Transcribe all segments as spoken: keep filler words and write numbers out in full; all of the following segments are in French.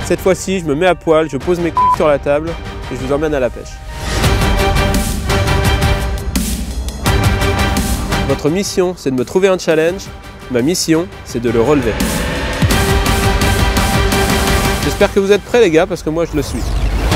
Cette fois-ci, je me mets à poil, je pose mes couilles sur la table et je vous emmène à la pêche. Votre mission, c'est de me trouver un challenge. Ma mission, c'est de le relever. J'espère que vous êtes prêts les gars, parce que moi je le suis.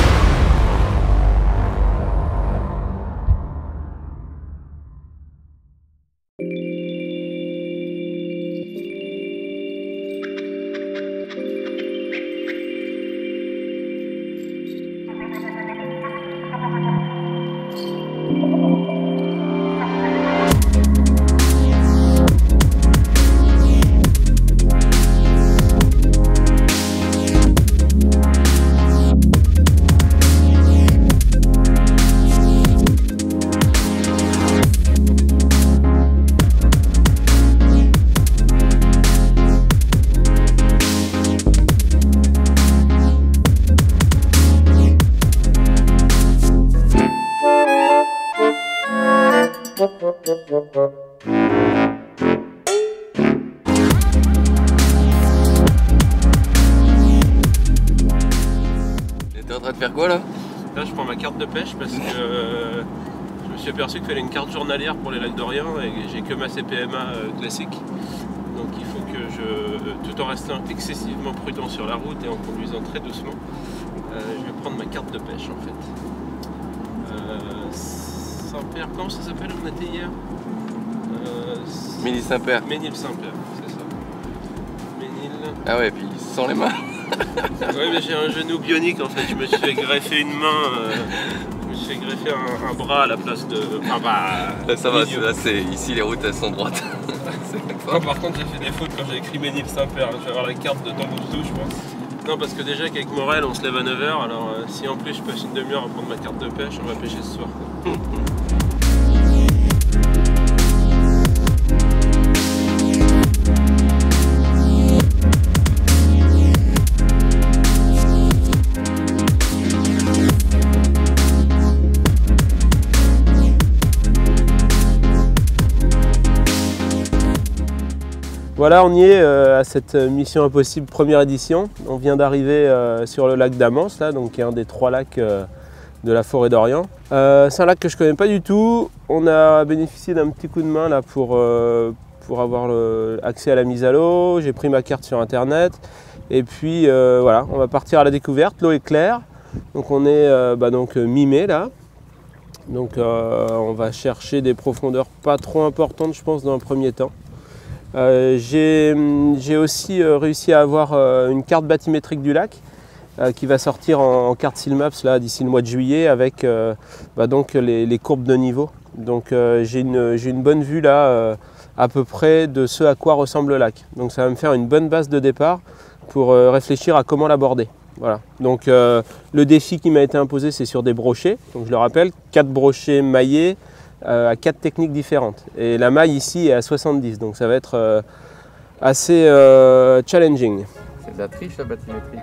T'es en train de faire quoi là? Là je prends ma carte de pêche parce que euh, je me suis aperçu qu'il fallait une carte journalière pour les lacs d'Orient et j'ai que ma C P M A euh, classique. Donc il faut que je, tout en restant excessivement prudent sur la route et en conduisant très doucement, euh, je vais prendre ma carte de pêche en fait. Euh, Saint-Père, comment ça s'appelle? On était hier euh, Ménil-Saint-Père. Ménil-Saint-Père, c'est ça. Ménil. Ah ouais, puis sans les mains. Oui, mais j'ai un genou bionique en fait, je me suis fait greffer une main, euh, je me suis fait greffer un, un bras à la place de... Enfin bah... Là ça va, là c'est... Ici les routes elles sont droites. Non, par contre j'ai fait des fautes quand j'ai écrit Ménil-Saint-Père, je vais avoir la carte de Tambouctou je pense. Non parce que déjà qu'avec Morel on se lève à neuf heures, alors euh, si en plus je passe une demi-heure à prendre ma carte de pêche, on va pêcher ce soir. Voilà, on y est euh, à cette Mission Impossible première édition. On vient d'arriver euh, sur le lac d'Amance, là, donc qui est un des trois lacs euh, de la forêt d'Orient. Euh, c'est un lac que je ne connais pas du tout. On a bénéficié d'un petit coup de main là, pour, euh, pour avoir le, accès à la mise à l'eau. J'ai pris ma carte sur internet. Et puis euh, voilà, on va partir à la découverte. L'eau est claire. Donc on est euh, bah, donc, mi-mai là. Donc euh, on va chercher des profondeurs pas trop importantes, je pense, dans un premier temps. Euh, j'ai aussi euh, réussi à avoir euh, une carte bathymétrique du lac euh, qui va sortir en, en carte Silmaps d'ici le mois de juillet avec euh, bah, donc les, les courbes de niveau. Donc euh, j'ai une, j'ai une bonne vue là euh, à peu près de ce à quoi ressemble le lac. Donc ça va me faire une bonne base de départ pour euh, réfléchir à comment l'aborder. Voilà. Donc euh, le défi qui m'a été imposé c'est sur des brochets. Donc je le rappelle, quatre brochets maillés à quatre techniques différentes. Et la maille ici est à soixante-dix, donc ça va être euh, assez euh, challenging. C'est de la triche la bathymétrie?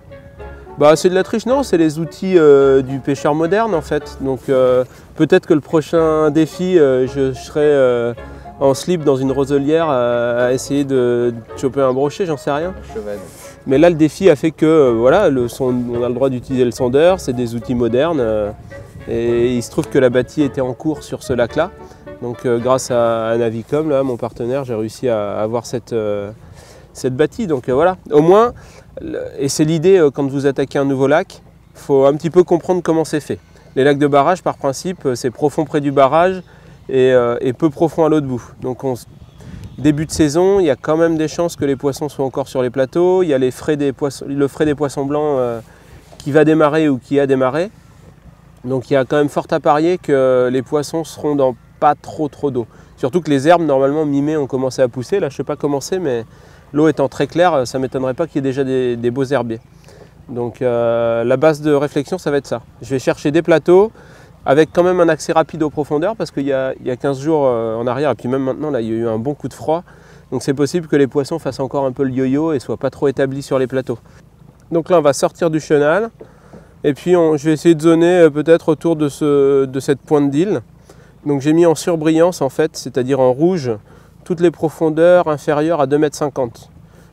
Bah c'est de la triche, non, c'est les outils euh, du pêcheur moderne en fait. Donc euh, peut-être que le prochain défi, euh, je, je serai euh, en slip dans une roselière à, à essayer de, de choper un brochet, j'en sais rien. Un cheval. Mais là le défi a fait que euh, voilà, le son, on a le droit d'utiliser le sondeur, c'est des outils modernes. Euh, Et il se trouve que la bâtie était en cours sur ce lac-là. Donc euh, grâce à, à Navicom, là, mon partenaire, j'ai réussi à, à avoir cette, euh, cette bâtie. Donc euh, voilà, au moins, et c'est l'idée euh, quand vous attaquez un nouveau lac, il faut un petit peu comprendre comment c'est fait. Les lacs de barrage, par principe, c'est profond près du barrage et, euh, et peu profond à l'autre bout. Donc on, début de saison, il y a quand même des chances que les poissons soient encore sur les plateaux. Il y a les frais des poissons, le frais des poissons blancs euh, qui va démarrer ou qui a démarré. Donc il y a quand même fort à parier que les poissons seront dans pas trop trop d'eau. Surtout que les herbes, normalement, mi-mai, ont commencé à pousser. Là, je ne sais pas comment c'est, mais l'eau étant très claire, ça ne m'étonnerait pas qu'il y ait déjà des, des beaux herbiers. Donc euh, la base de réflexion, ça va être ça. Je vais chercher des plateaux avec quand même un accès rapide aux profondeurs parce qu'il y a, il y a quinze jours euh, en arrière, et puis même maintenant, là, il y a eu un bon coup de froid. Donc c'est possible que les poissons fassent encore un peu le yo-yo et ne soient pas trop établis sur les plateaux. Donc là, on va sortir du chenal. Et puis on, je vais essayer de zoner peut-être autour de, ce, de cette pointe d'île. Donc j'ai mis en surbrillance en fait, c'est-à-dire en rouge, toutes les profondeurs inférieures à deux mètres cinquante.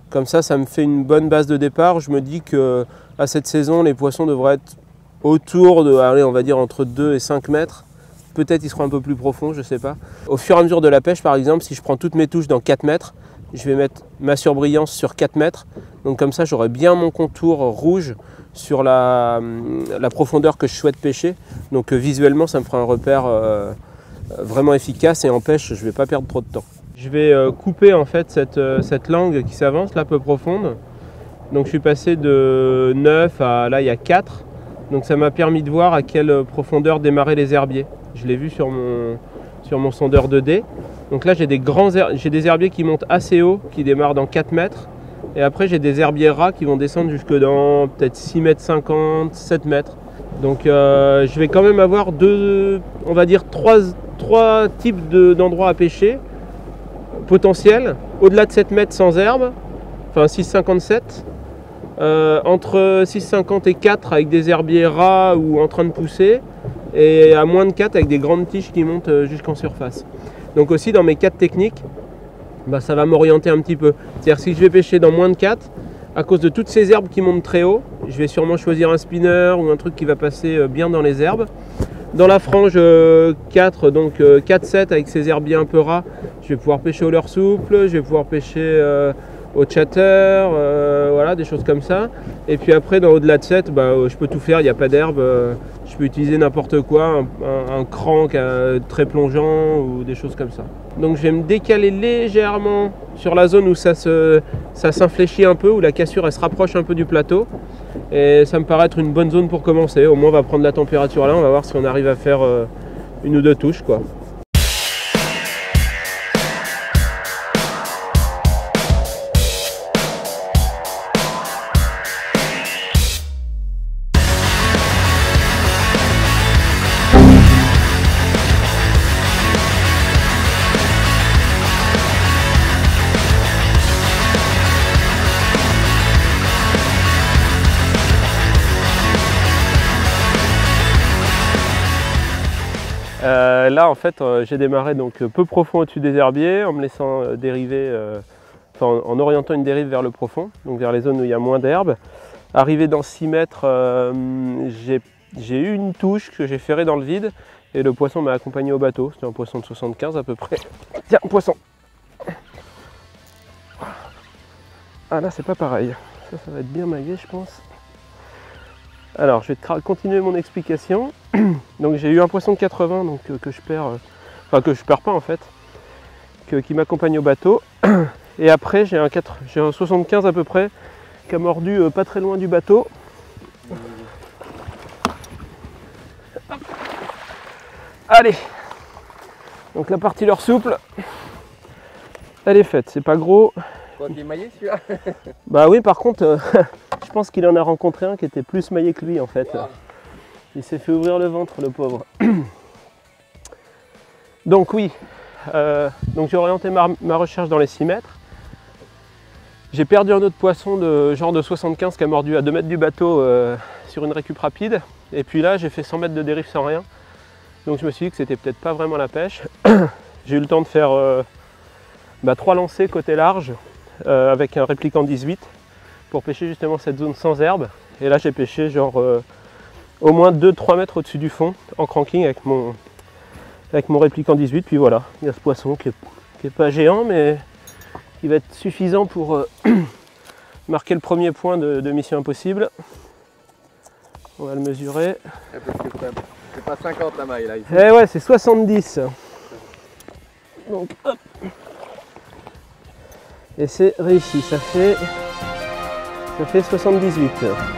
Comme ça, ça me fait une bonne base de départ. Je me dis que à cette saison, les poissons devraient être autour de, allez, on va dire entre deux et cinq mètres. Peut-être ils seront un peu plus profonds, je ne sais pas. Au fur et à mesure de la pêche, par exemple, si je prends toutes mes touches dans quatre mètres, je vais mettre ma surbrillance sur quatre mètres. Donc comme ça, j'aurai bien mon contour rouge sur la, la profondeur que je souhaite pêcher. Donc euh, visuellement, ça me fera un repère euh, vraiment efficace et en pêche, je ne vais pas perdre trop de temps. Je vais euh, couper en fait cette, euh, cette langue qui s'avance, là, peu profonde. Donc je suis passé de neuf à là, il y a quatre. Donc ça m'a permis de voir à quelle profondeur démarrer les herbiers. Je l'ai vu sur mon, sur mon sondeur deux D. Donc là j'ai des grands j'ai des herbiers qui montent assez haut, qui démarrent dans quatre mètres. Et après j'ai des herbiers ras qui vont descendre jusque dans peut-être six mètres cinquante, sept mètres. Donc euh, je vais quand même avoir deux, on va dire trois, trois types de, d'endroits à pêcher potentiels. Au-delà de sept mètres sans herbe, enfin six virgule cinquante-sept. Euh, entre six virgule cinquante et quatre avec des herbiers ras ou en train de pousser. Et à moins de quatre avec des grandes tiges qui montent jusqu'en surface. Donc aussi dans mes quatre techniques, bah, ça va m'orienter un petit peu. C'est-à-dire si je vais pêcher dans moins de quatre, à cause de toutes ces herbes qui montent très haut, je vais sûrement choisir un spinner ou un truc qui va passer bien dans les herbes. Dans la frange quatre, donc quatre sept avec ces herbiers un peu ras, je vais pouvoir pêcher au leurre souple, je vais pouvoir pêcher euh, au chatter, euh, voilà, des choses comme ça. Et puis après, dans au-delà de sept, bah, je peux tout faire, il n'y a pas d'herbe. Euh, je peux utiliser n'importe quoi, un, un, un crank euh, très plongeant ou des choses comme ça. Donc je vais me décaler légèrement sur la zone où ça, se, ça s'infléchit un peu, où la cassure elle se rapproche un peu du plateau. Et ça me paraît être une bonne zone pour commencer. Au moins on va prendre la température là, on va voir si on arrive à faire euh, une ou deux touches, quoi. Euh, là en fait euh, j'ai démarré donc peu profond au-dessus des herbiers en me laissant euh, dériver, euh, enfin, en, en orientant une dérive vers le profond, donc vers les zones où il y a moins d'herbe. Arrivé dans six mètres, euh, j'ai eu une touche que j'ai ferrée dans le vide et le poisson m'a accompagné au bateau. C'était un poisson de soixante-quinze à peu près. Tiens, poisson. Ah là c'est pas pareil, ça ça va être bien maillé je pense. Alors je vais continuer mon explication. Donc j'ai eu un poisson de quatre-vingts donc, euh, que je perds, euh, enfin que je perds pas en fait, que, qui m'accompagne au bateau. Et après j'ai un, un soixante-quinze à peu près qui a mordu euh, pas très loin du bateau. Allez, donc la partie leurre souple, elle est faite, c'est pas gros. Toi qui es maillé celui-là? Bah oui, par contre, euh, je pense qu'il en a rencontré un qui était plus maillé que lui en fait. Wow. Il s'est fait ouvrir le ventre, le pauvre. Donc oui, euh, donc j'ai orienté ma, ma recherche dans les six mètres. J'ai perdu un autre poisson de genre de soixante-quinze qui a mordu à deux mètres du bateau euh, sur une récup rapide. Et puis là, j'ai fait cent mètres de dérive sans rien. Donc je me suis dit que c'était peut-être pas vraiment la pêche. J'ai eu le temps de faire euh, bah, trois lancers côté large euh, avec un répliquant dix-huit pour pêcher justement cette zone sans herbe. Et là, j'ai pêché genre euh, au moins deux trois mètres au-dessus du fond en cranking avec mon, avec mon répliquant dix-huit. Puis voilà, il y a ce poisson qui n'est pas géant, mais qui va être suffisant pour euh, marquer le premier point de, de Mission Impossible. On va le mesurer. C'est pas cinquante la maille là ici. Eh ouais, c'est soixante-dix. Donc hop. Et c'est réussi, ça fait ça fait soixante-dix-huit.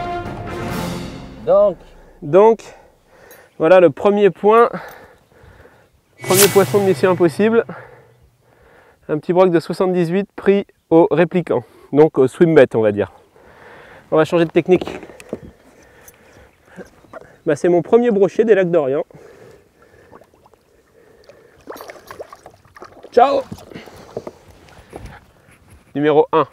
Donc Donc voilà le premier point. Premier poisson de Mission Impossible. Un petit broc de soixante-dix-huit pris au répliquant. Donc au swim-bet on va dire. On va changer de technique. Bah, c'est mon premier brochet des lacs d'Orient. Ciao! Numéro un.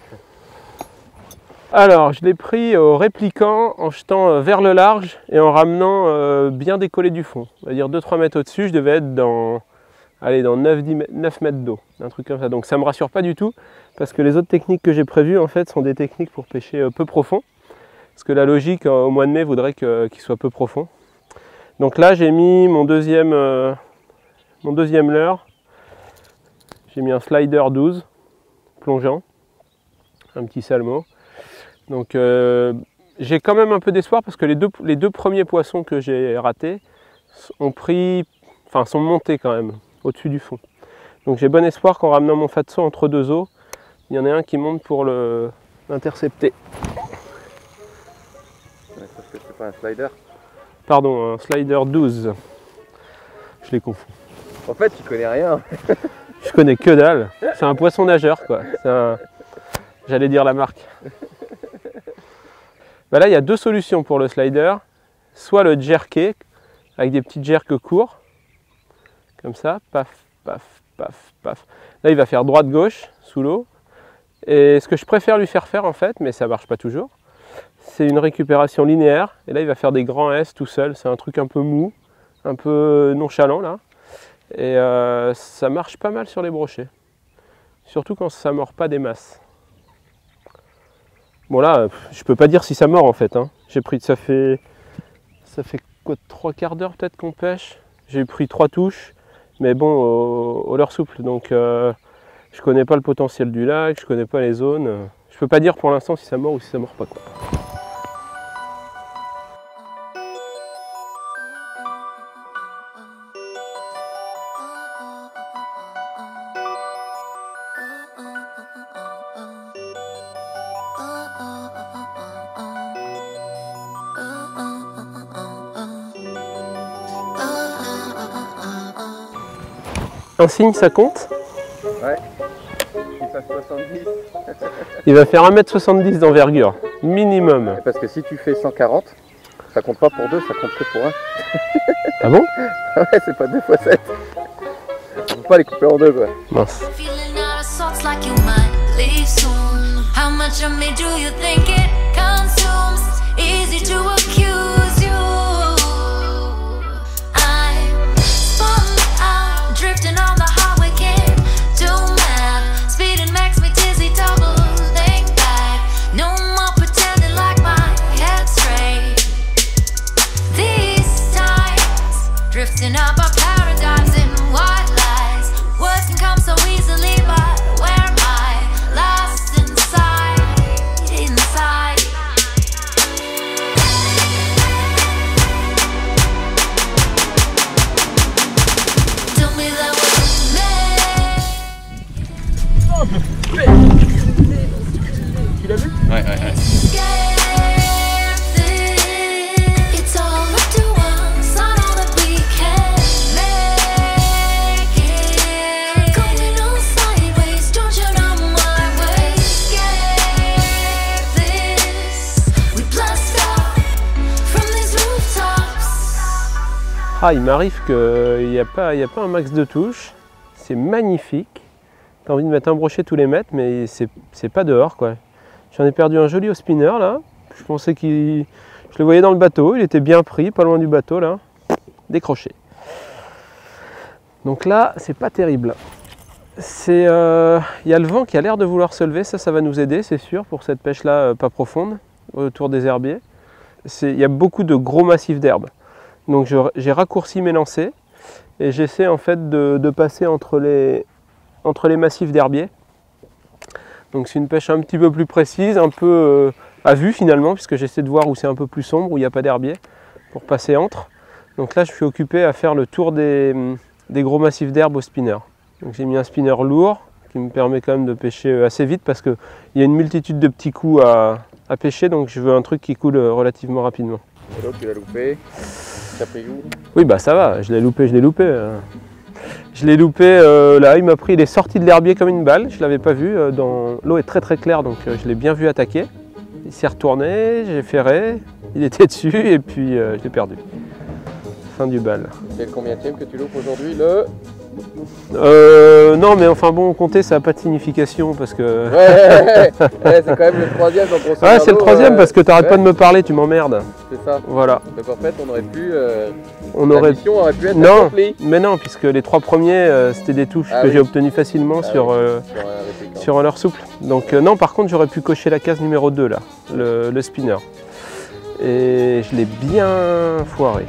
Alors, je l'ai pris au répliquant en jetant vers le large et en ramenant euh, bien décollé du fond. On va dire deux trois mètres au-dessus, je devais être dans allez, dans neuf mètres d'eau, un truc comme ça. Donc ça ne me rassure pas du tout, parce que les autres techniques que j'ai prévues, en fait, sont des techniques pour pêcher peu profond. Parce que la logique, au mois de mai, voudrait qu'il soit peu profond. Donc là, j'ai mis mon deuxième, euh, mon deuxième leurre. J'ai mis un slider douze, plongeant, un petit salmo. Donc euh, j'ai quand même un peu d'espoir, parce que les deux, les deux premiers poissons que j'ai ratés ont pris, enfin sont montés quand même, au-dessus du fond. Donc j'ai bon espoir qu'en ramenant mon fatso entre deux eaux, il y en ait un qui monte pour l'intercepter. Parce que c'est pas un slider. Pardon, un slider douze. Je les confonds. En fait, tu connais rien. Je connais que dalle. C'est un poisson nageur, quoi. Un... J'allais dire la marque. Bah là, il y a deux solutions pour le slider. Soit le jerker, avec des petits jerks courts. Comme ça. Paf, paf, paf, paf. Là, il va faire droite-gauche, sous l'eau. Et ce que je préfère lui faire faire, en fait, mais ça marche pas toujours, c'est une récupération linéaire, et là il va faire des grands S tout seul, c'est un truc un peu mou, un peu nonchalant là, et euh, ça marche pas mal sur les brochets, surtout quand ça mord pas des masses. Bon là, je peux pas dire si ça mord en fait, hein. J'ai pris, ça fait, ça fait quoi, trois quarts d'heure peut-être qu'on pêche, j'ai pris trois touches, mais bon, au, au leurre souple, donc euh, je connais pas le potentiel du lac, je connais pas les zones, je peux pas dire pour l'instant si ça mord ou si ça mord pas, quoi. Un signe, ça compte? Ouais. Il fasse soixante-dix. Il va faire un mètre soixante-dix d'envergure, minimum. Parce que si tu fais cent quarante, ça compte pas pour deux, ça compte que pour un. Ah bon? Ouais, c'est pas deux fois sept. On peut pas les couper en deux, quoi. Mince. Drifting up our paradigms in white lies. Words can come so easily, but where am I? Lost inside, inside. Tell me that we're made. Tu l'as vu? Ouais, ouais, ouais. Ah, il m'arrive qu'il n'y a pas, il y a pas un max de touches, c'est magnifique. T'as envie de mettre un brochet tous les mètres, mais c'est pas dehors, quoi. J'en ai perdu un joli au spinner là. Je pensais qu'il, je le voyais dans le bateau, il était bien pris, pas loin du bateau là, décroché. Donc là, c'est pas terrible. C'est, euh, il y a le vent qui a l'air de vouloir se lever, ça, ça va nous aider, c'est sûr, pour cette pêche là, pas profonde, autour des herbiers. Il y a beaucoup de gros massifs d'herbe. Donc j'ai raccourci mes lancers et j'essaie en fait de, de passer entre les, entre les massifs d'herbiers. Donc c'est une pêche un petit peu plus précise, un peu euh, à vue finalement, puisque j'essaie de voir où c'est un peu plus sombre, où il n'y a pas d'herbier, pour passer entre. Donc là je suis occupé à faire le tour des, des gros massifs d'herbe au spinner. Donc j'ai mis un spinner lourd qui me permet quand même de pêcher assez vite, parce qu'il y a une multitude de petits coups à, à pêcher, donc je veux un truc qui coule relativement rapidement. Et l'autre tu l'as loupé. T'as pris où? Oui, bah ça va, je l'ai loupé, je l'ai loupé. Je l'ai loupé euh, là, il m'a pris, il est sorti de l'herbier comme une balle, je ne l'avais pas vu. Euh, dans... L'eau est très très claire, donc euh, je l'ai bien vu attaquer. Il s'est retourné, j'ai ferré, il était dessus et puis euh, je l'ai perdu. Fin du bal. C'est le combienième que tu loupes aujourd'hui? Le Euh, non, mais enfin bon, compter, ça n'a pas de signification parce que. Ouais, ouais, ouais, c'est quand même le troisième dans ton Ouais, c'est le troisième euh, parce que t'arrêtes ouais, pas de me parler, tu m'emmerdes. C'est ça. Voilà. Donc en fait, on aurait pu. Euh, On la aurait. mission aurait pu être Non, accomplie. mais non, puisque les trois premiers, euh, c'était des touches Ah que oui. j'ai obtenues facilement Ah sur, oui, euh, sur un répliquant. sur un leurre souple. Donc euh, non, par contre, j'aurais pu cocher la case numéro deux là, le, le spinner. Et je l'ai bien foiré.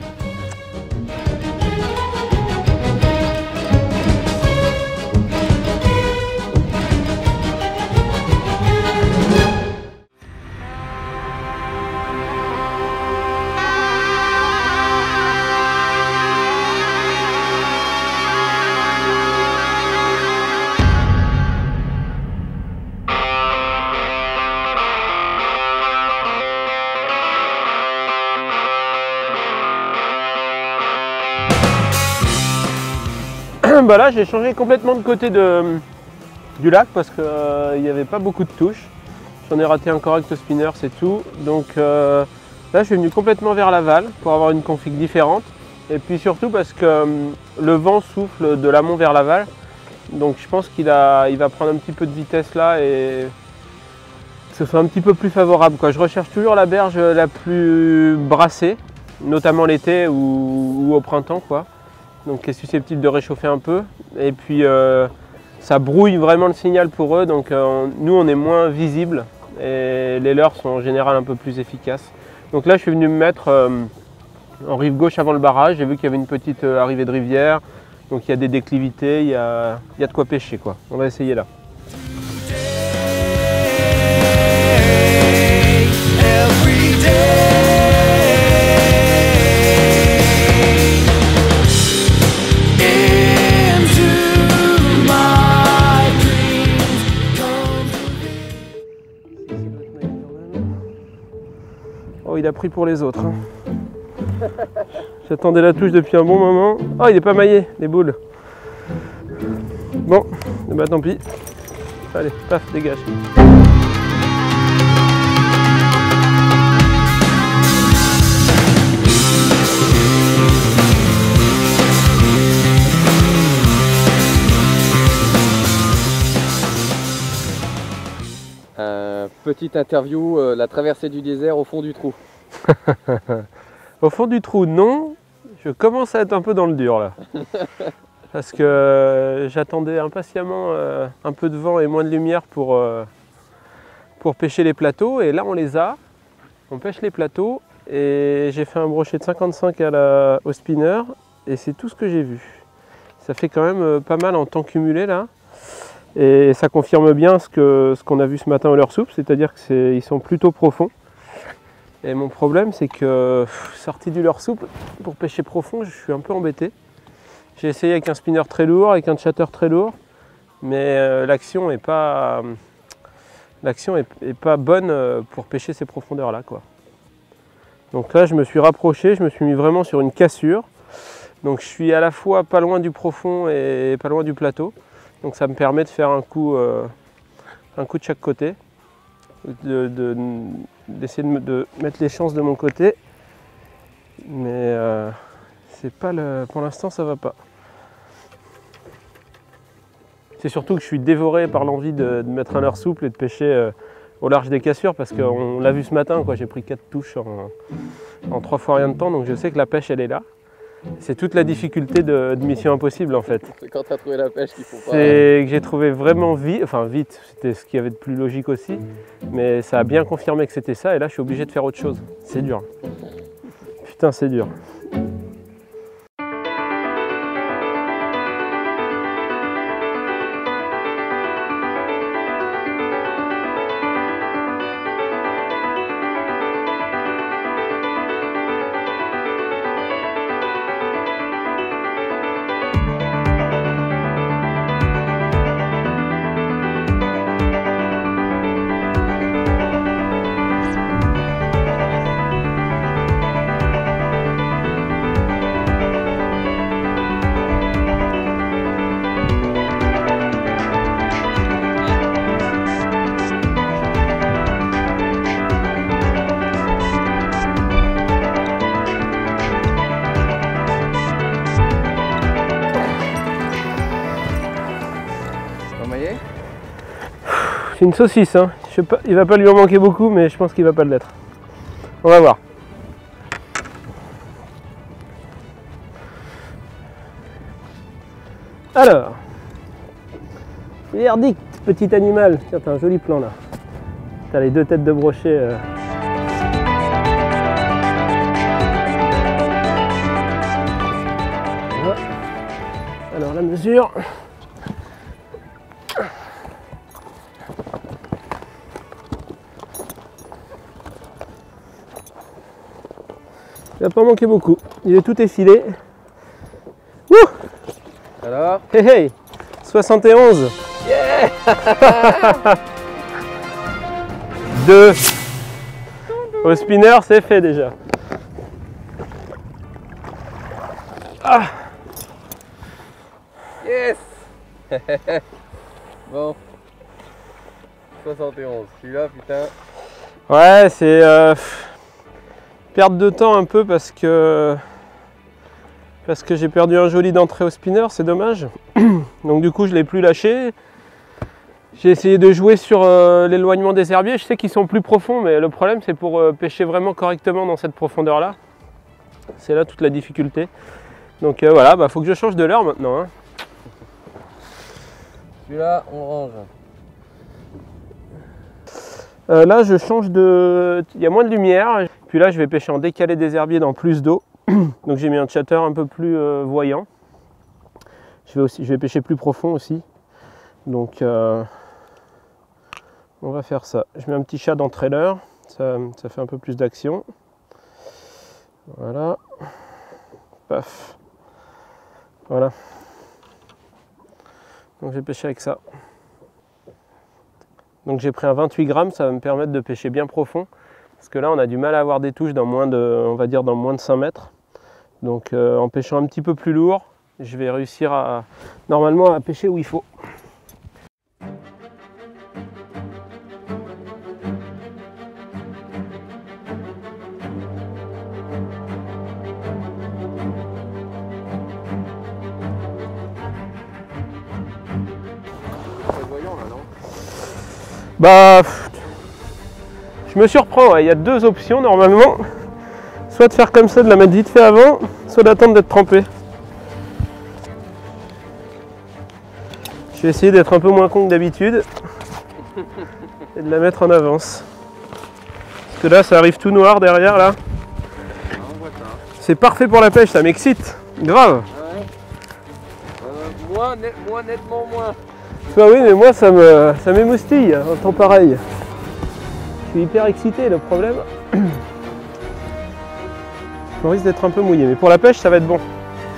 Bah là, j'ai changé complètement de côté de, du lac parce qu'il euh, n'y avait pas beaucoup de touches. J'en ai raté un correct au spinner, c'est tout. Donc euh, là, je suis venu complètement vers l'aval pour avoir une config différente. Et puis surtout parce que euh, le vent souffle de l'amont vers l'aval. Donc je pense qu'il a, il va prendre un petit peu de vitesse là et que ce soit un petit peu plus favorable, quoi. Je recherche toujours la berge la plus brassée, notamment l'été ou, ou au printemps, quoi. Donc qui est susceptible de réchauffer un peu. Et puis euh, ça brouille vraiment le signal pour eux, donc euh, nous on est moins visible et les leurres sont en général un peu plus efficaces. Donc là je suis venu me mettre euh, en rive gauche avant le barrage, j'ai vu qu'il y avait une petite euh, arrivée de rivière, donc il y a des déclivités, il y a, il y a de quoi pêcher, quoi. On va essayer là. Every day. Oh, il a pris pour les autres. Hein. J'attendais la touche depuis un bon moment. Oh, il n'est pas maillé, les boules. Bon, bah tant pis. Allez, paf, dégage. Euh, petite interview, euh, la traversée du désert au fond du trou. Au fond du trou, non. Je commence à être un peu dans le dur là. Parce que euh, j'attendais impatiemment euh, un peu de vent et moins de lumière pour, euh, pour pêcher les plateaux. Et là, on les a. On pêche les plateaux. Et j'ai fait un brochet de cinquante-cinq à la, au spinner. Et c'est tout ce que j'ai vu. Ça fait quand même euh, pas mal en temps cumulé là. Et ça confirme bien ce que ce qu'on a vu ce matin au leurre souple, c'est-à-dire qu'ils sont plutôt profonds. Et mon problème, c'est que pff, sorti du leurre souple, pour pêcher profond, je suis un peu embêté. J'ai essayé avec un spinner très lourd, avec un chatter très lourd, mais euh, l'action n'est pas, euh, l'action est, est pas bonne pour pêcher ces profondeurs-là, quoi. Donc là, je me suis rapproché, je me suis mis vraiment sur une cassure. Donc je suis à la fois pas loin du profond et pas loin du plateau. Donc ça me permet de faire un coup, euh, un coup de chaque côté, d'essayer de, de, de, de mettre les chances de mon côté. Mais euh, c'est pas le, pour l'instant ça va pas. C'est surtout que je suis dévoré par l'envie de, de mettre un leurre souple et de pêcher euh, au large des cassures parce qu'on l'a vu ce matin, quoi. J'ai pris quatre touches en, en trois fois rien de temps, donc je sais que la pêche elle est là. C'est toute la difficulté de, de Mission Impossible en fait. C'est quand tu as trouvé la pêche qu'il faut pas. C'est que j'ai trouvé vraiment vite, enfin vite, c'était ce qu'il y avait de plus logique aussi, mais ça a bien confirmé que c'était ça et là je suis obligé de faire autre chose. C'est dur. Putain, c'est dur. moyen? C'est une saucisse, hein. Je sais pas, il va pas lui en manquer beaucoup, mais je pense qu'il va pas l'être. On va voir. Alors, verdict, petit animal. Tiens, t'as un joli plan là. T'as les deux têtes de brochet. Euh... Voilà. Alors la mesure. Il va pas manquer beaucoup. Il est tout effilé. Wouh! Alors? Hey hey! soixante et onze! Yeah! deux. Au spinner, c'est fait déjà. Ah! Yes! Bon. soixante et onze. Celui-là, putain. Ouais, c'est euh, perte de temps un peu parce que parce que j'ai perdu un joli d'entrée au spinner, c'est dommage. Donc du coup, je l'ai plus lâché. J'ai essayé de jouer sur euh, l'éloignement des herbiers. Je sais qu'ils sont plus profonds, mais le problème, c'est pour euh, pêcher vraiment correctement dans cette profondeur-là. C'est là toute la difficulté. Donc euh, voilà, bah faut que je change de leurre maintenant. Hein. Celui-là, on range. Euh, là, je change de... Il y a moins de lumière. Puis là, je vais pêcher en décalé des herbiers dans plus d'eau. Donc j'ai mis un chatter un peu plus euh, voyant. Je vais, aussi, je vais pêcher plus profond aussi. Donc euh, on va faire ça. Je mets un petit chat dans le trailer. Ça, ça fait un peu plus d'action. Voilà. Paf. Voilà. Donc j'ai pêché avec ça. Donc j'ai pris un vingt-huit grammes, ça va me permettre de pêcher bien profond. Parce que là on a du mal à avoir des touches dans moins de, on va dire dans moins de cinq mètres. Donc euh, en pêchant un petit peu plus lourd, je vais réussir à normalement à pêcher où il faut. Bah, je me surprends, ouais. Il y a deux options normalement. Soit de faire comme ça, de la mettre vite fait avant, soit d'attendre d'être trempé. Je vais essayer d'être un peu moins con que d'habitude et de la mettre en avance. Parce que là, ça arrive tout noir derrière là. C'est parfait pour la pêche, ça m'excite. Grave. Ouais. Euh, moi, net, moi, nettement moins. Toi oui, mais moi ça me ça m'émoustille en temps pareil. Je suis hyper excité, le problème. On risque d'être un peu mouillé, mais pour la pêche ça va être bon.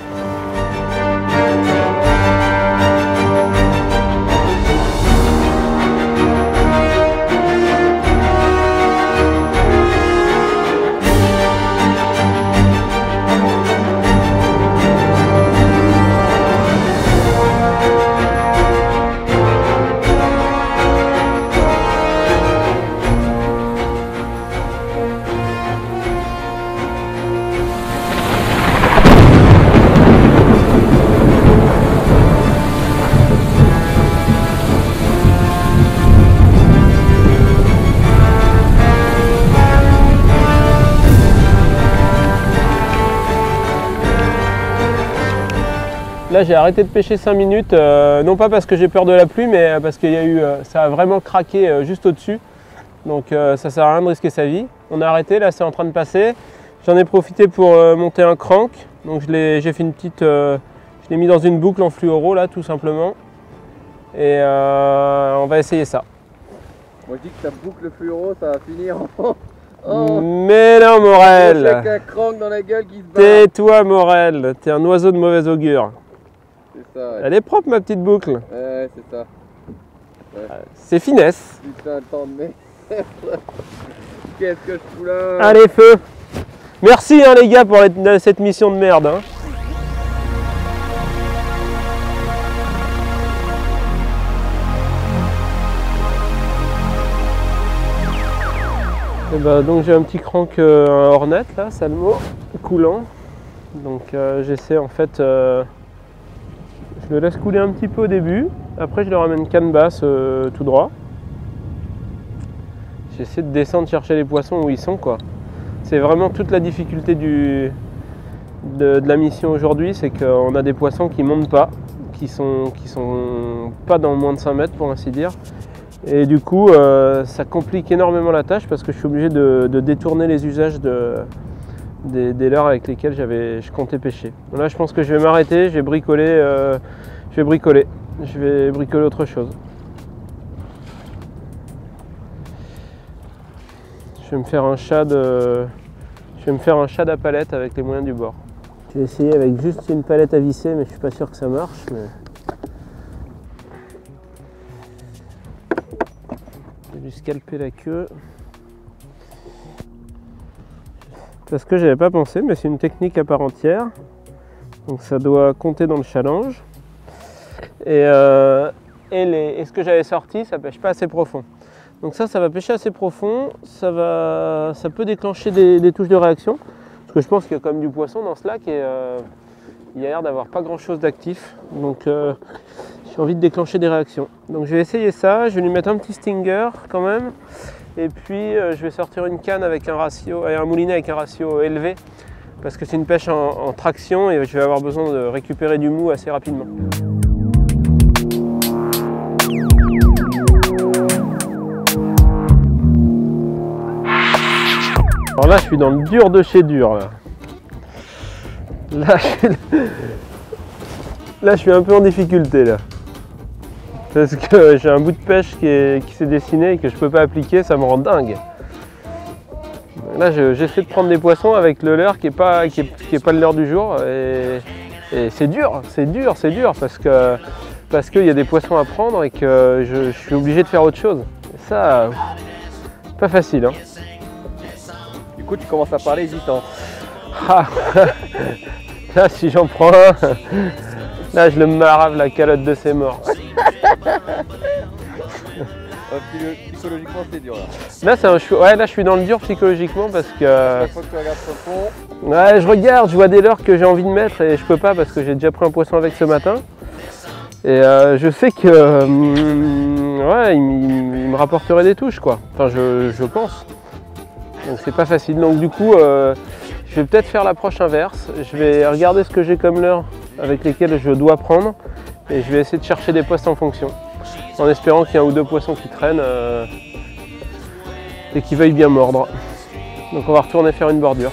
Là j'ai arrêté de pêcher cinq minutes, euh, non pas parce que j'ai peur de la pluie, mais parce qu'il y a eu, euh, ça a vraiment craqué euh, juste au-dessus. Donc euh, ça sert à rien de risquer sa vie. On a arrêté, là c'est en train de passer. J'en ai profité pour euh, monter un crank. Donc j'ai fait une petite, euh, je l'ai mis dans une boucle en fluoro là tout simplement. Et euh, on va essayer ça. Moi je dis que ta boucle fluoro, ça va finir en... Oh. Mais non Morel, avec un crank dans la gueule qui se bat. tais-toi Morel, t'es un oiseau de mauvais augure. C'est ça, ouais. Elle est propre ma petite boucle. Ouais, c'est ça. Ouais. C'est finesse. Putain, le temps de merde. Qu'est-ce que je fous là? Allez feu. Merci hein, les gars pour les- cette mission de merde. Hein. Et bah, donc j'ai un petit crank, euh, un Hornet là, Salmo, coulant. Donc euh, j'essaie en fait, euh, Je le laisse couler un petit peu au début, après je le ramène canne basse euh, tout droit. J'essaie de descendre chercher les poissons où ils sont, quoi. C'est vraiment toute la difficulté du, de, de la mission aujourd'hui, c'est qu'on a des poissons qui ne montent pas, qui sont, qui sont pas dans moins de cinq mètres pour ainsi dire. Et du coup, euh, ça complique énormément la tâche parce que je suis obligé de, de détourner les usages de, des, des leurres avec lesquels j'avais, je comptais pêcher. Là, je pense que je vais m'arrêter, je vais bricoler, euh, je vais bricoler, je vais bricoler autre chose. Je vais me faire un shad, euh, je vais me faire un shad à palette avec les moyens du bord. Je vais essayer avec juste une palette à visser, mais je suis pas sûr que ça marche. Mais... je vais lui scalper la queue. Parce que j'avais pas pensé, mais c'est une technique à part entière. Donc ça doit compter dans le challenge. Et, euh, et, les, et ce que j'avais sorti, ça pêche pas assez profond. Donc ça, ça va pêcher assez profond. Ça, va, ça peut déclencher des, des touches de réaction. Parce que je pense qu'il y a quand même du poisson dans ce lac et euh, il y a l'air d'avoir pas grand chose d'actif. Donc euh, j'ai envie de déclencher des réactions. Donc je vais essayer ça. Je vais lui mettre un petit stinger quand même. Et puis euh, je vais sortir une canne avec un ratio, et un moulinet avec un ratio élevé. Parce que c'est une pêche en, en traction et je vais avoir besoin de récupérer du mou assez rapidement. Alors là, je suis dans le dur de chez dur. Là, là, je, suis... là, je suis un peu en difficulté. Là. Parce que j'ai un bout de pêche qui, est... qui s'est dessiné et que je ne peux pas appliquer, ça me rend dingue. Là, je... j'essaie de prendre des poissons avec le leurre qui n'est pas, qui est... qui est pas le leurre du jour. Et, et c'est dur, c'est dur, c'est dur parce que parce qu'il y a des poissons à prendre et que je, je suis obligé de faire autre chose. Et ça, pas facile. Hein. Du coup, tu commences à parler hésitant. Ah. Là, si j'en prends un, là, je le marave la calotte de ses morts. Psychologiquement, c'est dur là. Là, c'est un chou... ouais, là, je suis dans le dur psychologiquement parce que. Chaque fois que tu regardes sur le fond. Ouais, je regarde, je vois des leurres que j'ai envie de mettre et je peux pas parce que j'ai déjà pris un poisson avec ce matin. Et euh, je sais que. Euh, ouais, il, il, il me rapporterait des touches, quoi. Enfin, je, je pense. Donc c'est pas facile. Donc du coup, euh, je vais peut-être faire l'approche inverse. Je vais regarder ce que j'ai comme leurre avec lesquels je dois prendre et je vais essayer de chercher des postes en fonction. En espérant qu'il y ait un ou deux poissons qui traînent euh, et qui veuillent bien mordre. Donc on va retourner faire une bordure.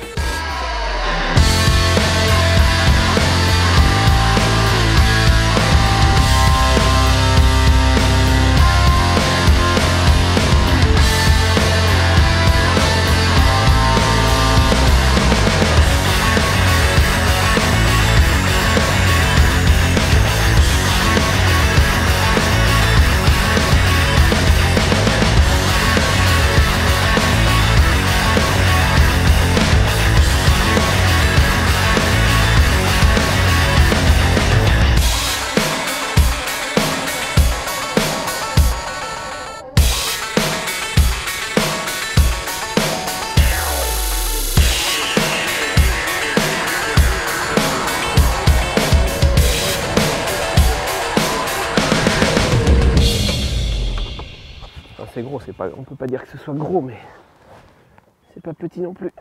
C'est gros, c'est pas, on peut pas dire que ce soit gros, mais c'est pas petit non plus.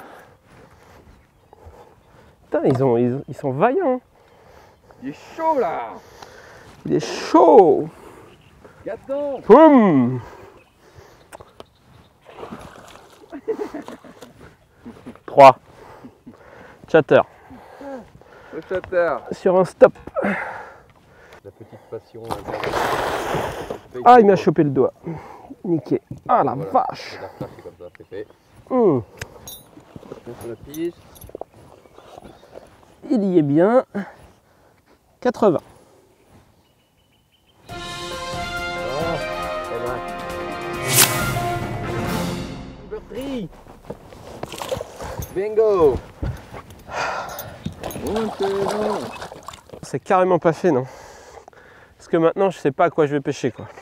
Putain, ils, ont, ils, ils sont vaillants. Il est chaud là. Il est chaud. Gâteau. Boum. trois. Chatter. Le chatter. Sur un stop. La petite passion. Ah, il m'a chopé le doigt. Niqué. Ah la voilà. vache. La flash, c'est comme ça, c'est fait. Mmh. Sur la piste. Il y est bien. quatre-vingts. Oh, c'est vrai. Bingo. C'est carrément pas fait, non? Parce que maintenant, je sais pas à quoi je vais pêcher, quoi.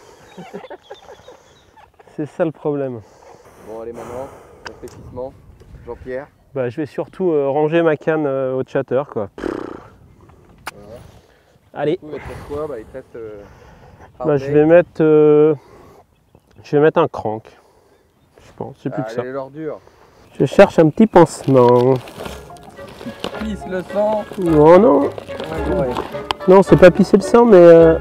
C'est ça le problème. Bon, allez, maman, réfléchissement. Jean-Pierre. Bah, je vais surtout euh, ranger ma canne euh, au chatter, quoi. Voilà. Allez. Du coup, il te reste quoi? Bah, il te reste. Euh, Bah, je vais mettre, euh, je vais mettre un crank. Je pense, c'est plus ah, que ça. les l'ordure. Je cherche un petit pansement. Pisse le sang. Non, non. Ouais. Non, c'est pas pisser le sang, mais euh,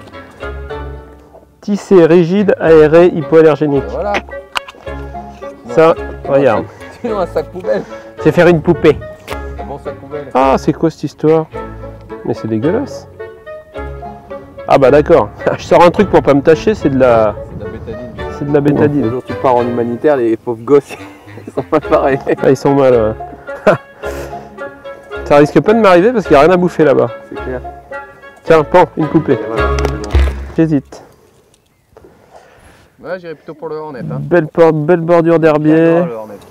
tissé, rigide, aéré, hypoallergénique. Voilà. Ça, regarde. Sinon, un sac poubelle. C'est faire une poupée. Un bon sac poubelle. Ah, c'est quoi cette histoire? Mais c'est dégueulasse. Ah bah d'accord. Je sors un truc pour pas me tâcher, c'est de la, C'est de la bétadine. c'est de la bétadine. Le jour où tu pars en humanitaire, les pauvres gosses, ils sont pas pareils. Ah, ils sont mal. Ouais. Ça risque pas de m'arriver parce qu'il n'y a rien à bouffer là-bas. C'est clair. Tiens, pan, une poupée. Et voilà, c'est bon. J'hésite. Ouais, j'irai plutôt pour le Hornet. Hein. Belle, por- belle bordure d'herbier. J'adore le Hornet.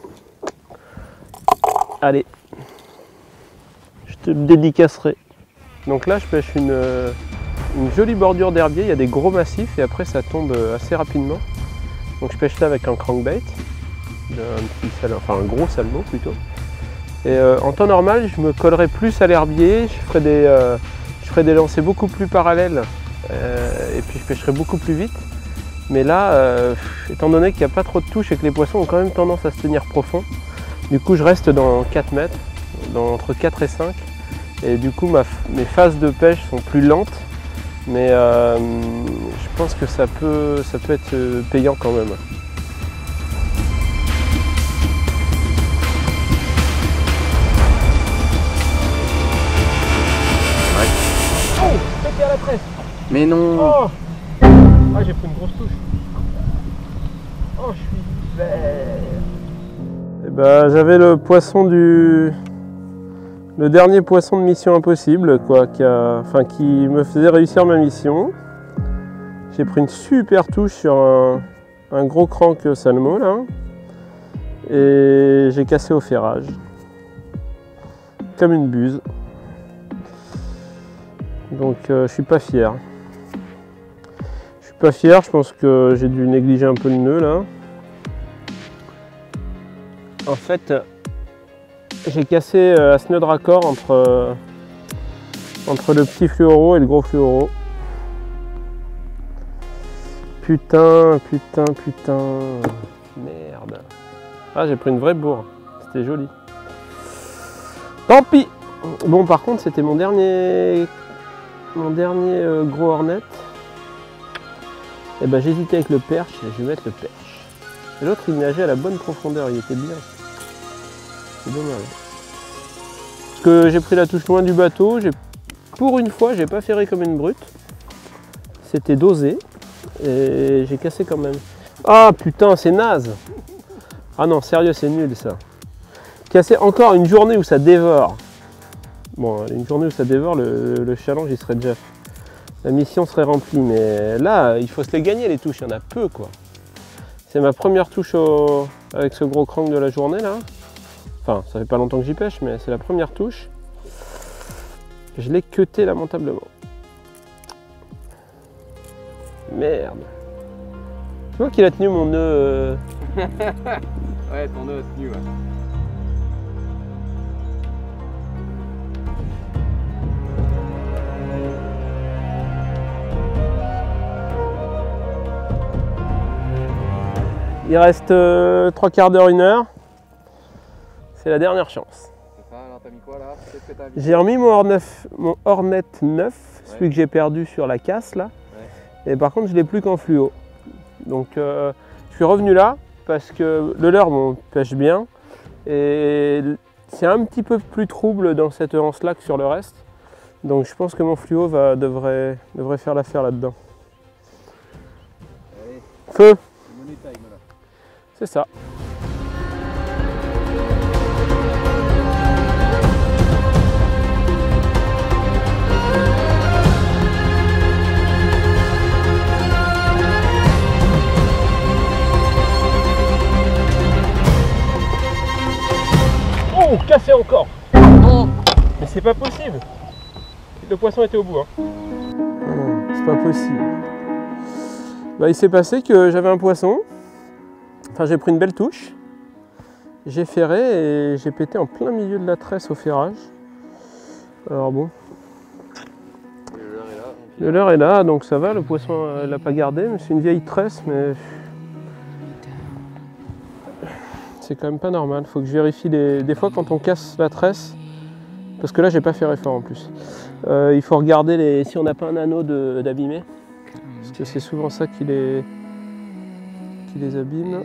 Allez. Je te le dédicacerai. Donc là, je pêche une, euh, une jolie bordure d'herbier. Il y a des gros massifs et après, ça tombe euh, assez rapidement. Donc je pêche là avec un crankbait. Un petit sal- enfin un gros salmon plutôt. Et euh, en temps normal, je me collerai plus à l'herbier. Je ferai des, euh, je ferai des lancers beaucoup plus parallèles. Euh, et puis je pêcherai beaucoup plus vite. Mais là, euh, étant donné qu'il n'y a pas trop de touches et que les poissons ont quand même tendance à se tenir profond, du coup je reste dans quatre mètres, dans, entre quatre et cinq. Et du coup ma, mes phases de pêche sont plus lentes. Mais euh, je pense que ça peut, ça peut être payant quand même. Oh, pété à la presse. Mais non. Oh, ah, j'ai pris une grosse touche. Oh, je suis vert. Et ben, j'avais le poisson du... Le dernier poisson de Mission Impossible, quoi, qui, a... enfin, qui me faisait réussir ma mission. J'ai pris une super touche sur un, un gros crank salmo, là. Et j'ai cassé au ferrage. Comme une buse. Donc euh, je suis pas fier. Je suis pas fier, je pense que j'ai dû négliger un peu le nœud là. En fait, j'ai cassé euh, à ce nœud de raccord entre, euh, entre le petit fluoro et le gros fluoro. Putain, putain, putain. Merde. Ah, j'ai pris une vraie bourre. C'était joli. Tant pis. Bon, par contre, c'était mon dernier... Mon dernier euh, gros Hornet, et ben j'hésitais avec le perche et je vais mettre le perche. Et l'autre il nageait à la bonne profondeur, il était bien. C'est dommage. Parce que j'ai pris la touche loin du bateau, pour une fois j'ai pas ferré comme une brute. C'était dosé et j'ai cassé quand même. Ah putain c'est naze. Ah non sérieux c'est nul ça. Casser encore une journée où ça dévore. Bon, une journée où ça dévore, le, le challenge il serait déjà fait. La mission serait remplie, mais là, il faut se les gagner les touches, il y en a peu quoi. C'est ma première touche au, avec ce gros crank de la journée là. Enfin, ça fait pas longtemps que j'y pêche, mais c'est la première touche. Je l'ai cuté lamentablement. Merde. C'est moi qui l'a tenu mon nœud. Euh... Ouais, ton nœud est tenu, ouais. Il reste euh, trois quarts d'heure, une heure. C'est la dernière chance. C'est ça, alors t'as mis quoi là? Qu'est-ce que t'as mis? J'ai remis mon Hornet, mon Hornet neuf, Ouais. celui que j'ai perdu sur la casse là. Ouais. Et par contre, je l'ai plus qu'en fluo. Donc euh, je suis revenu là parce que le leurre bon, pêche bien. Et c'est un petit peu plus trouble dans cette anse-là que sur le reste. Donc je pense que mon fluo va, devrait, devrait faire l'affaire là-dedans. Allez, Feu! money time là. C'est ça. Oh, cassé encore! Non! Mais c'est pas possible! Le poisson était au bout. Hein. Non, c'est pas possible. Bah, il s'est passé que j'avais un poisson. Enfin, j'ai pris une belle touche. J'ai ferré et j'ai pété en plein milieu de la tresse au ferrage. Alors bon. Le leurre est là, donc ça va, le poisson ne l'a pas gardé, mais c'est une vieille tresse, mais c'est quand même pas normal. Il faut que je vérifie les... des fois quand on casse la tresse, parce que là j'ai pas fait effort en plus. Euh, il faut regarder les... si on n'a pas un anneau d'abîmer, parce que c'est souvent ça qui les, qui les abîme.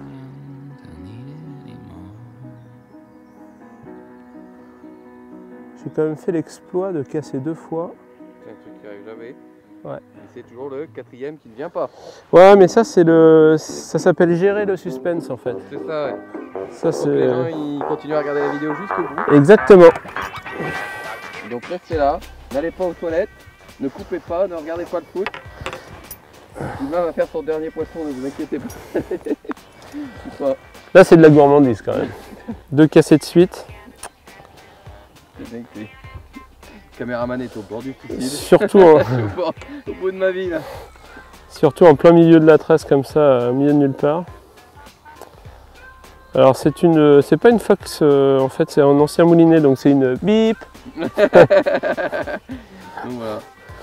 J'ai quand même fait l'exploit de casser deux fois. C'est un truc qui arrive jamais. Ouais. Et c'est toujours le quatrième qui ne vient pas. Ouais, mais ça c'est le, ça s'appelle gérer le suspense en fait. C'est ça, ouais. Ça Donc les gens c'est ils continuent à regarder la vidéo jusqu'au bout. exactement. Donc restez là, n'allez pas aux toilettes, ne coupez pas, ne regardez pas le foot. Sylvain va faire son dernier poisson, ne vous inquiétez pas. Là c'est de la gourmandise quand même. Deux cassés de suite. C'est bien que t'es- le caméraman est au bord du suicide. Surtout en, au, bord- au bout de ma vie là. surtout en plein milieu de la tresse comme ça, au milieu de nulle part. Alors c'est une, c'est pas une Fox euh, en fait, c'est un ancien moulinet, donc c'est une bip. Donc voilà.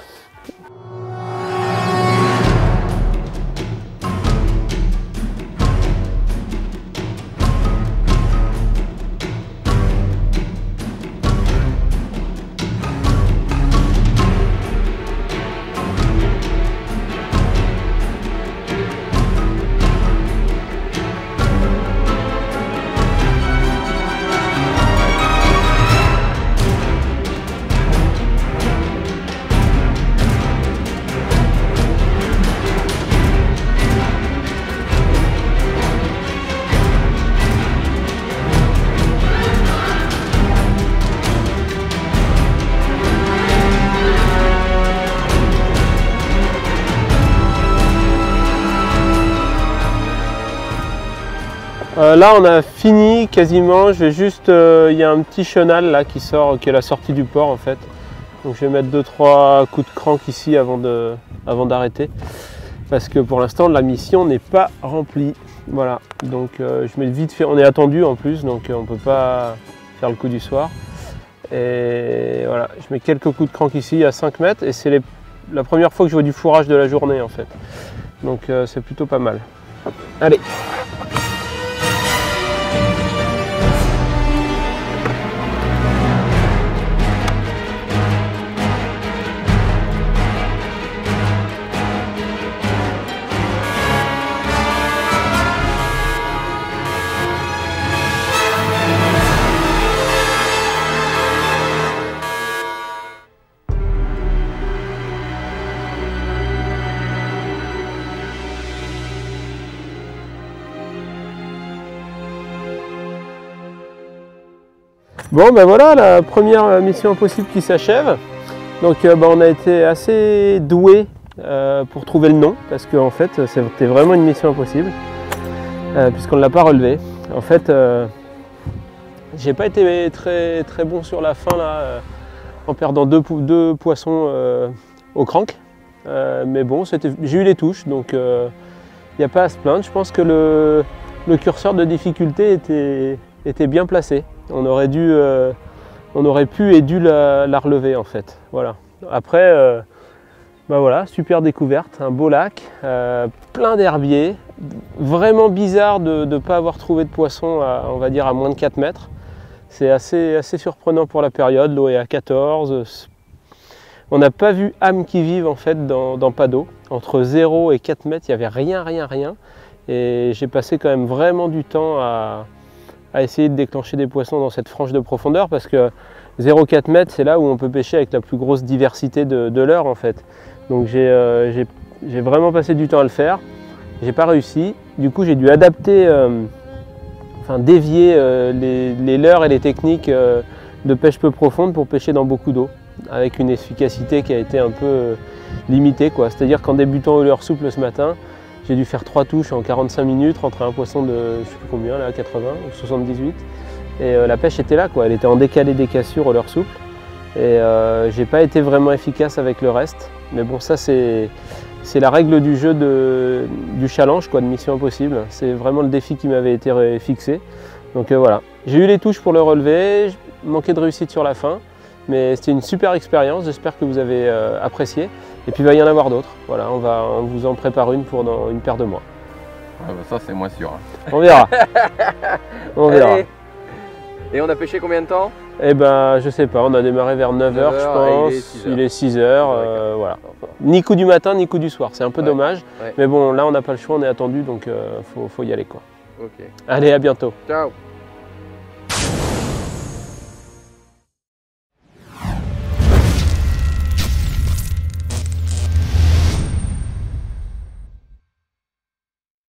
Euh, là on a fini quasiment, je vais juste, euh, il y a un petit chenal là qui sort, qui est la sortie du port en fait. Donc je vais mettre deux trois coups de crank ici avant de, avant d'arrêter. Parce que pour l'instant la mission n'est pas remplie. Voilà, donc euh, je mets vite fait, on est attendu en plus, donc euh, on ne peut pas faire le coup du soir. Et voilà, je mets quelques coups de crank ici à cinq mètres et c'est les- la première fois que je vois du fourrage de la journée en fait. Donc euh, c'est plutôt pas mal. Allez. Bon ben voilà, la première mission impossible qui s'achève. Donc euh, ben, on a été assez doué euh, pour trouver le nom, parce qu'en fait c'était vraiment une mission impossible, euh, puisqu'on ne l'a pas relevé. En fait, euh, j'ai pas été très, très bon sur la fin là, euh, en perdant deux, po- deux poissons euh, au crank. Euh, mais bon, c'était- j'ai eu les touches, donc il n'y a pas à se plaindre. Je pense que le, le curseur de difficulté était, était bien placé. On aurait, dû, euh, on aurait pu et dû la, la relever en fait. Voilà. Après, euh, bah voilà, super découverte, un beau lac, euh, plein d'herbiers. Vraiment bizarre de ne pas avoir trouvé de poisson à, on va dire, à moins de quatre mètres. C'est assez, assez surprenant pour la période, l'eau est à quatorze. On n'a pas vu âme qui vive en fait dans, dans pas d'eau. Entre zéro et quatre mètres, il n'y avait rien, rien, rien. Et j'ai passé quand même vraiment du temps à, à essayer de déclencher des poissons dans cette frange de profondeur, parce que zéro virgule quatre mètres, c'est là où on peut pêcher avec la plus grosse diversité de, de leurres en fait. Donc j'ai euh, j'ai- j'ai vraiment passé du temps à le faire. J'ai pas réussi. Du coup, j'ai dû adapter, euh, enfin dévier euh, les, les leurres et les techniques euh, de pêche peu profonde pour pêcher dans beaucoup d'eau, avec une efficacité qui a été un peu euh, limitée, quoi. C'est-à-dire qu'en débutant au leurre souple ce matin, j'ai dû faire trois touches en quarante-cinq minutes, rentrer un poisson de je sais plus combien, là, quatre-vingts ou soixante-dix-huit. Et euh, la pêche était là, quoi. Elle était en décalé décassure au leurre souple. Et euh, j'ai pas été vraiment efficace avec le reste. Mais bon, ça c'est c'est la règle du jeu de, du challenge, quoi, de Mission Impossible. C'est vraiment le défi qui m'avait été ré- fixé. Donc euh, voilà, j'ai eu les touches pour le relever, je manquais de réussite sur la fin. Mais c'était une super expérience, j'espère que vous avez euh, apprécié. Et puis il va y en avoir d'autres. Voilà, on, va, on vous en prépare une pour dans une paire de mois. Ah bah ça c'est moins sûr. Hein. On verra. On verra. Allez. Et on a pêché combien de temps? Eh ben, je sais pas, on a démarré vers neuf heures, neuf je heures, pense. et il est six heures. Il est six heures, euh, voilà. Ni coup du matin, ni coup du soir. C'est un peu Ouais. dommage. Ouais. Mais bon, là, on n'a pas le choix, on est attendu, donc il euh, faut, faut y aller, quoi. Ok. Allez, à bientôt. Ciao.